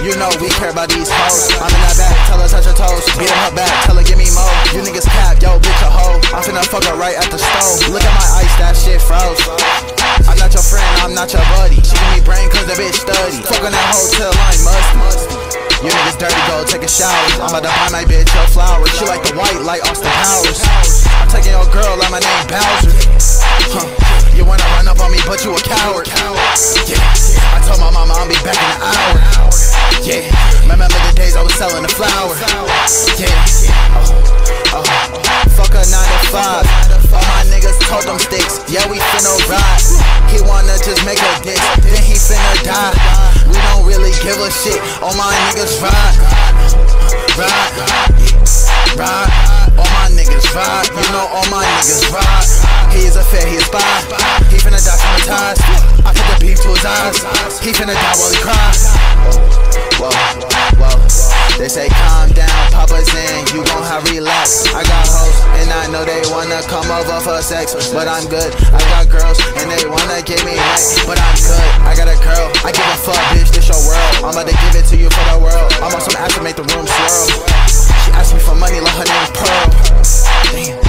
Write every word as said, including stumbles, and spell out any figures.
You know we care about these hoes. I'm in that back, tell her touch her toes. Beat her back, tell her give me more. You niggas cap, yo bitch a hoe. I'm finna fuck her right at the stove. Look at my ice, that shit froze. I'm not your friend, I'm not your buddy. She give me brain cause the bitch study. Fuck on that hotel line musty. You niggas dirty, go take a shower. I'm about to buy my bitch a flower. She like the white, like Austin Powers. I'm taking your girl, like my name Bowser. Huh. You wanna run up on me, but you a coward. Yeah. I told my mama I'll be back in an hour. Yeah. Remember the days I was selling the flower. Yeah. Oh. Oh. Fuck a nine to five. All my niggas told them sticks. Yeah, we finna ride. He wanna just make a dick, then he finna die. We don't really give a shit. All my niggas ride, ride, ride. All my niggas ride. You know all my niggas ride. He is a fed, he a spy. He finna die traumatized. I put the beef to his eyes. He finna die while he cries. Whoa, whoa, whoa. They say calm down, Papa's in, you gon' have relax. I got hoes, and I know they wanna come over for sex, but I'm good. I got girls, and they wanna give me neck, but I'm good. I got a girl, I give a fuck, bitch, this your world. I'm about to give it to you for the world. I'm on some ass to make the room swirl. She asked me for money, like her name's Pearl. Damn.